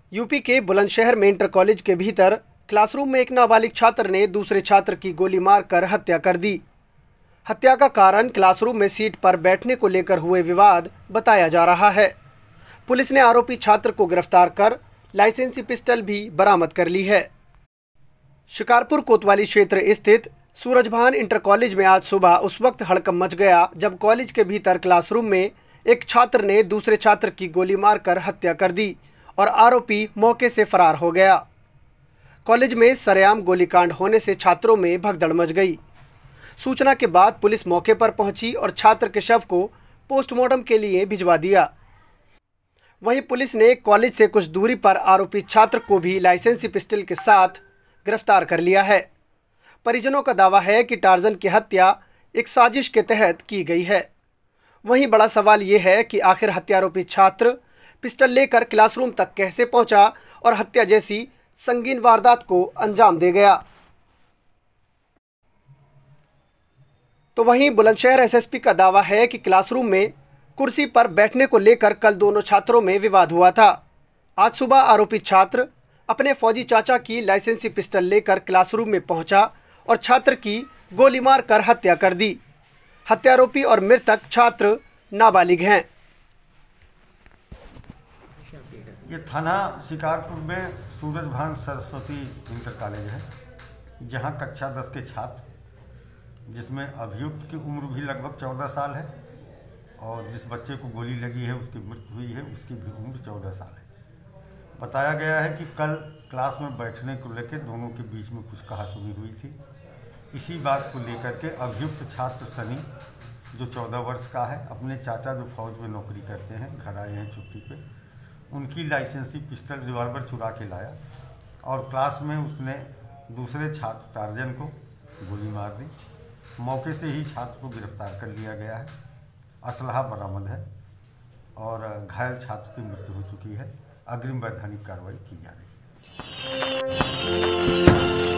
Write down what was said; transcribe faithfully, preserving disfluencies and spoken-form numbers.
UP के बुलंदशहर में inter college के भीतर क्लासरूम में एक नाबालिग छात्र ने दूसरे छात्र की गोली मारकर हत्या कर दी। हत्या का कारण क्लासरूम में सीट पर बैठने को लेकर हुए विवाद बताया जा रहा है। पुलिस ने आरोपी छात्र को गिरफ्तार कर लाइसेंसी पिस्टल भी बरामद कर ली है। शिकारपुर कोतवाली क्षेत्र स्थित सूरजभान इंटर कॉलेज में आज सुबह उस वक्त हड़कंप मच गया जब कॉलेज के भीतर क्लासरूम में एक छात्र ने दूसरे छात्र की गोली मारकर हत्या कर दी और आरोपी मौके से फरार हो गया। कॉलेज में सरेआम गोलीकांड होने से छात्रों में भगदड़ मच गई। सूचना के बाद पुलिस मौके पर पहुंची और छात्र के शव को पोस्टमार्टम के लिए भिजवा दिया। वहीं पुलिस ने कॉलेज से कुछ दूरी पर आरोपी छात्र को भी लाइसेंसी पिस्टल के साथ गिरफ्तार कर लिया है। परिजनों का दावा है कि टार्जन की हत्या एक साजिश के तहत की गई है। वहीं बड़ा सवाल ये है कि आखिर हत्यारोपी छात्र पिस्टल लेकर क्लासरूम तक कैसे पहुंचा और हत्या जैसी संगीन वारदात को अंजाम दे गया। तो वहीं बुलंदशहर एसएसपी का दावा है कि क्लासरूम में कुर्सी पर बैठने को लेकर कल दोनों छात्रों में विवाद हुआ था। आज सुबह आरोपी छात्र अपने फौजी चाचा की लाइसेंसी पिस्टल लेकर क्लासरूम में पहुंचा और छात्र की गोली मारकर हत्या कर दी। हत्यारोपी और मृतक छात्र नाबालिग हैं। ये थाना शिकारपुर में सूरजभान सरस्वती इंटर कॉलेज है, जहाँ कक्षा दस के छात्र, जिसमें अभियुक्त की उम्र भी लगभग चौदह साल है और जिस बच्चे को गोली लगी है उसकी मृत्यु हुई है, उसकी भी उम्र चौदह साल है। बताया गया है कि कल क्लास में बैठने को लेकर दोनों के बीच में कुछ कहासुनी हुई थी। इसी बात को लेकर के अभियुक्त छात्र सनी, जो चौदह वर्ष का है, अपने चाचा जो फौज में नौकरी करते हैं, घर आए हैं छुट्टी पे, उनकी लाइसेंसी पिस्टल रिवॉल्वर चुरा के लाया और क्लास में उसने दूसरे छात्र टार्जन को गोली मार दी। मौके से ही छात्र को गिरफ्तार कर लिया गया है। असलहा बरामद है और घायल छात्र की मृत्यु हो चुकी है। अग्रिम वैधानिक कार्रवाई की जा रही है।